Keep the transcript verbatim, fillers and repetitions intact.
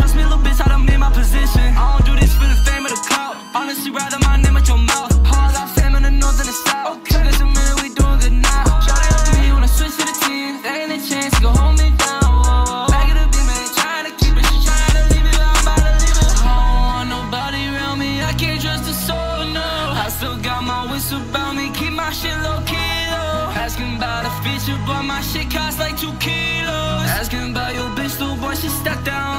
trust me, little bitch, I done made my position. I don't do this for the fame or the clout. Honestly, rather my name at your mouth. All our fam in the north and the south. Okay, there's a minute, we doing good now. Shawty up to me when I switch to the team. There ain't a chance, go hold me down. Whoa, whoa. Back of the beam, man, trying to keep it. She trying to leave it, I'm about to leave it. I don't want nobody around me, I can't trust a soul, no. I still got my whistle about me, keep my shit low key, though. Asking about a feature, but my shit costs like two kilos. Asking about your bitch, little boy, she stuck down.